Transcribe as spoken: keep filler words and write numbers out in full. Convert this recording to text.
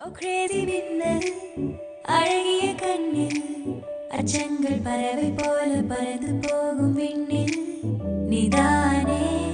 Oh crazy மின்னல் அழகிய கண்ணில் அச்சங்கள் பறவை போல பறந்து போகும் விண்ணில் நீதானே